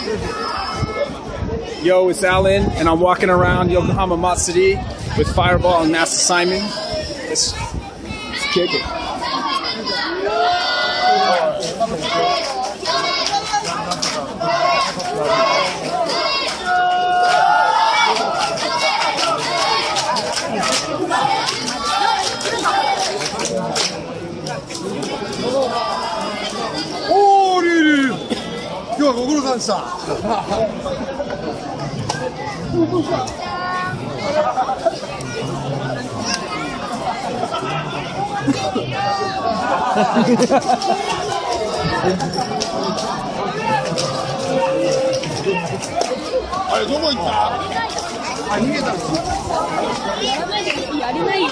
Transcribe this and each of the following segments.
Yo, it's Alan, and I'm walking around Yokohama Matsuri with Fireball and Master Simon. Let's kick it. Oh, Ryu! 今日はご苦労さんでした。あれどこ行った？あ、逃げたんですか？やれないよ。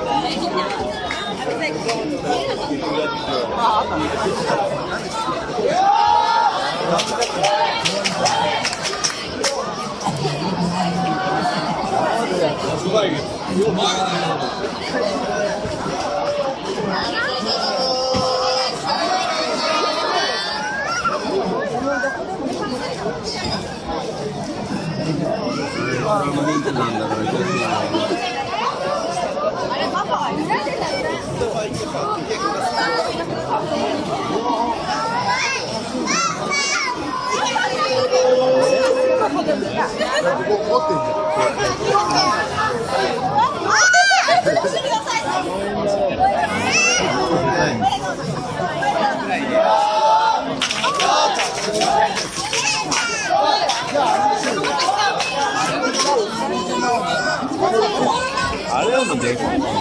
あれもでかいね。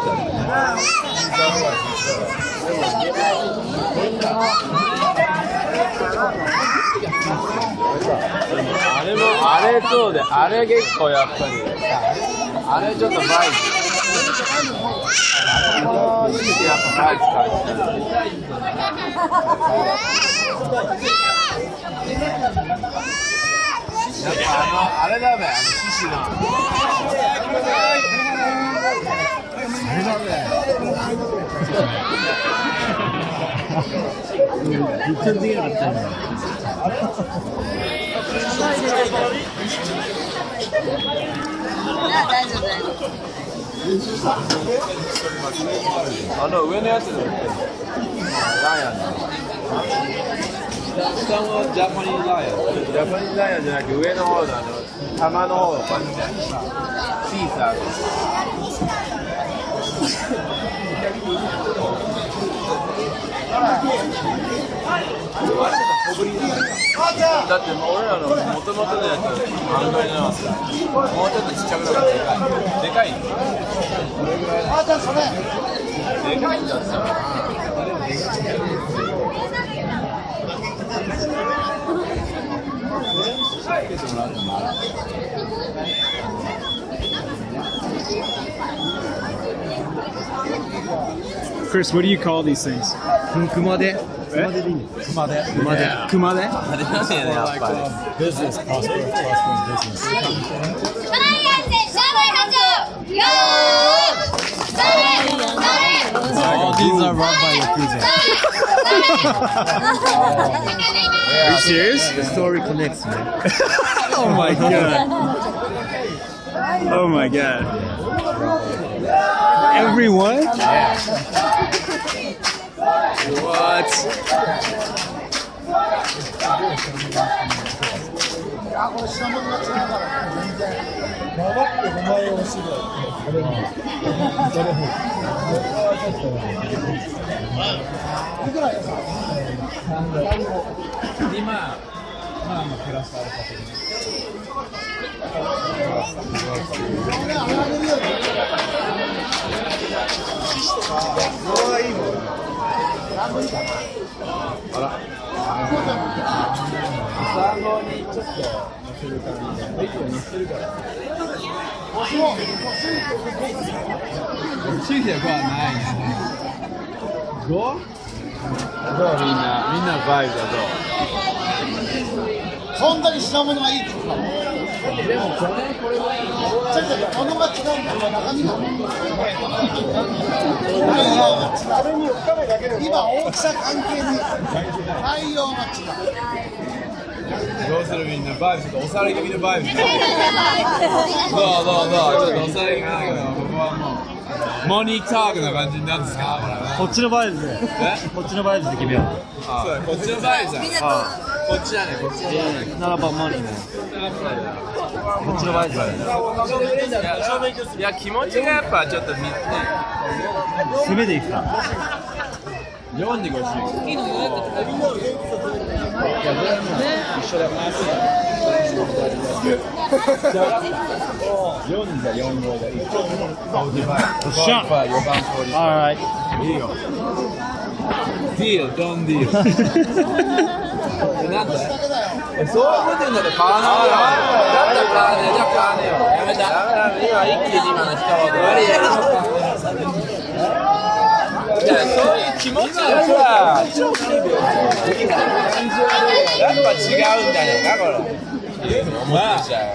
あれもあれそうで、あれ結構やっぱりあれちょっとバイク。あれもやっぱバイク感じやっぱあれだべ、獅子の。あれだべ。全然できなかったよ。あの上のやつで。ライアンだ。下のジャパニーズライアン。ジャパニーズライアンじゃなくて上の方の玉の方の感じ。シーサー。だって俺らの元々のやつあんまりなますからもうちょっとちっちゃくなるからでかいでかいんだって Chris, what do you call these things? Kumade. Kumade? Business, prosperous business. Oh, these are run by Yakuza. Are you serious? The story connects, man. Oh my god. Oh my god. Everyone? Yeah. What? みんなバイブだぞ。 そんだけ品物がいいってことだもん。でもこのが違うんだよ。中身が今大きさ関係に内容が違う。 どうするみんなバイブちょっと押され気味のバイブ。どうちょっと押され気味だけど、僕はもうモニータークな感じになるんですけど、 こっちのバイブでこっちのバイブで決めよう。 そうこっちのバイブじゃん。こっちだね、こっち。 7番マニーね。こっちのバイブだね。 いや、気持ちがやっぱちょっとね、 攻めでいくか。 読んでほしい。 一緒だよな。4人だ、4号だ。 よっしゃ。Alright。 いいよ。ディール、ドンディール。なんだ。そういうこと言うんだって買わないよ。だったら買わねえ、じゃあ買わねえよ。やめた。今一気に今の人は終わりやるのか。いや、そういう気持ちがさ、やっぱ違うんじゃねえか、これ。思ってちゃう。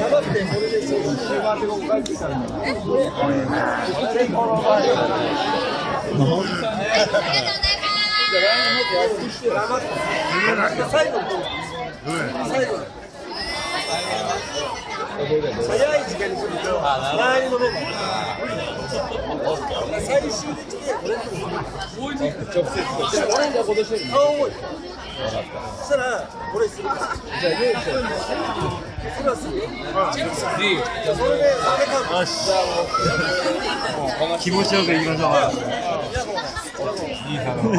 早い時間に来ると、前に戻る。最終的に直接俺が戻してる。顔重い。そしたら俺する。じゃあ用意して。それはする。それでよし。気持ちよくいきましょう。いいだろう。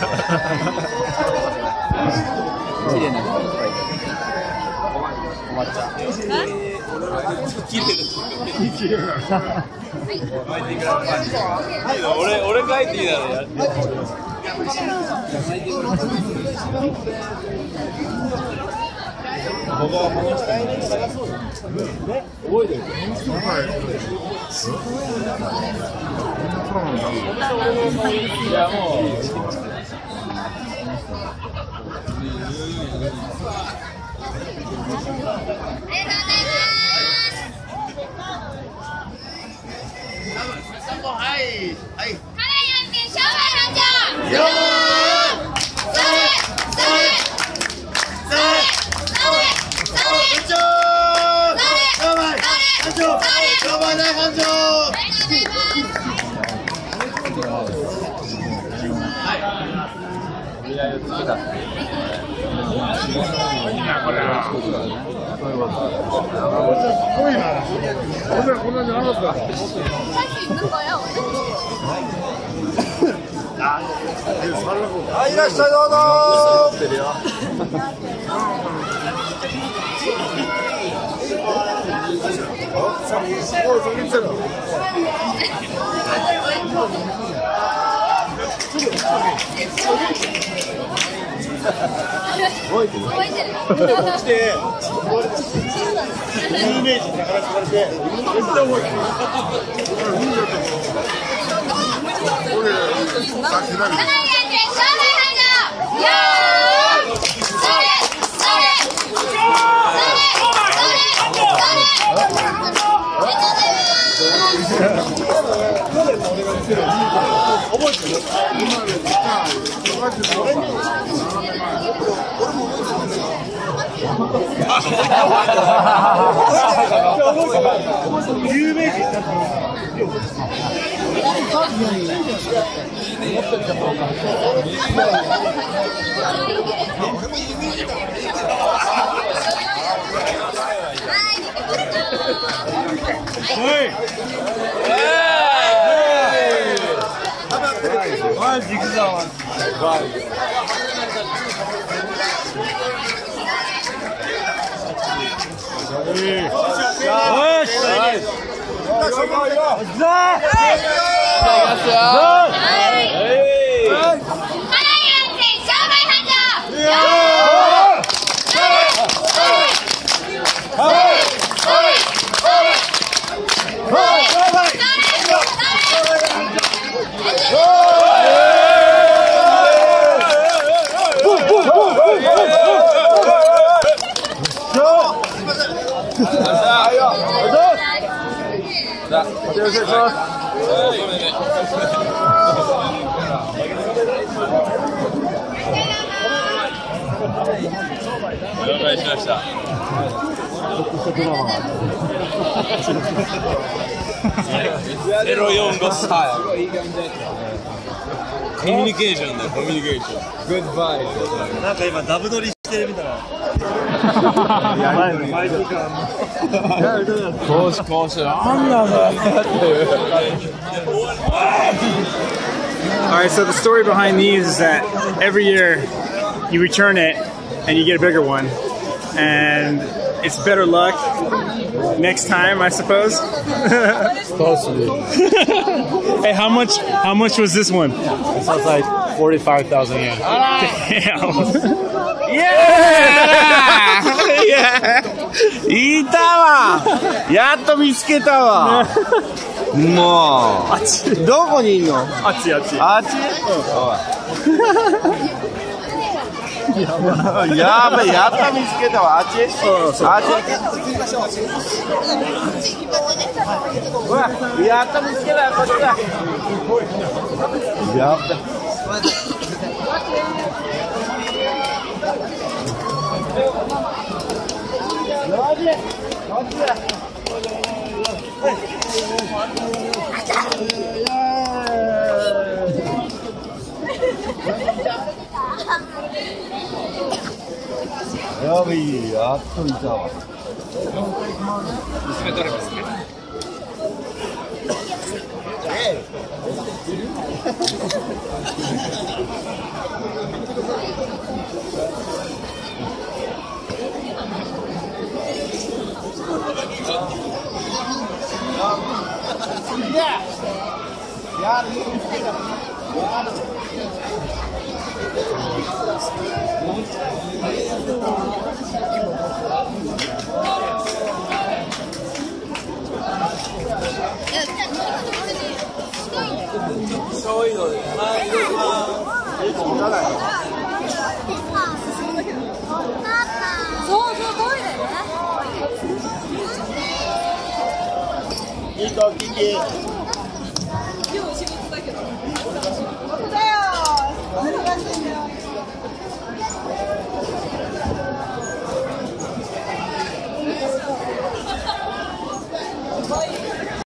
綺麗なの。お抹茶。 俺書いていいだろ。やって。 ここはこの下に流そうね。覚えてる。いやもう。 はい、いらっしゃい、どうぞ。 覚えてる。来て、有名人だから言われて、絶対覚えてる。有名人だった了解しました。045スタイル。コミュニケーションだよ、コミュニケーション。グッバイ。 なんか今ダブ撮りしてるみたいな。 講師なんだろう。 All right, so the story behind these is that every year you return it and you get a bigger one, and it's better luck next time, I suppose. Hey, how much was this one? It sounds like 45,000 yen. Damn. Yeah! いたわ。やっと見つけたわ。もうどこにいんの？ あっちあっち。 あっち？やばい、やっと見つけたわ。あっち？あっち？ほら、やっと見つけた、こっちだ。やばい。やばい、やっといたわ。 娘取れますね。 そういうので、 いいと、キキ。